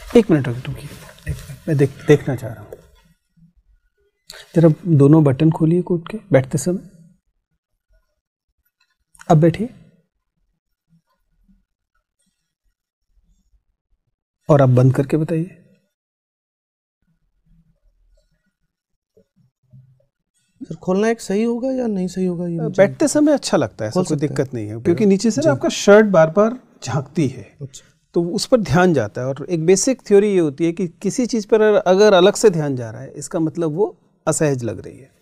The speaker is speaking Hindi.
एक मिनट रुकिए, मैं देखना चाह रहा हूँ। जरा दोनों बटन खोलिए कोट के बैठते समय। अब बैठिए और आप बंद करके बताइए। सर खोलना एक सही होगा या नहीं सही होगा? ये बैठते समय अच्छा लगता है, ऐसा कोई दिक्कत नहीं है, क्योंकि नीचे से आपका शर्ट बार बार झांकती है। अच्छा। तो उस पर ध्यान जाता है। और एक बेसिक थ्योरी ये होती है कि किसी चीज़ पर अगर अलग से ध्यान जा रहा है, इसका मतलब वो असहज लग रही है।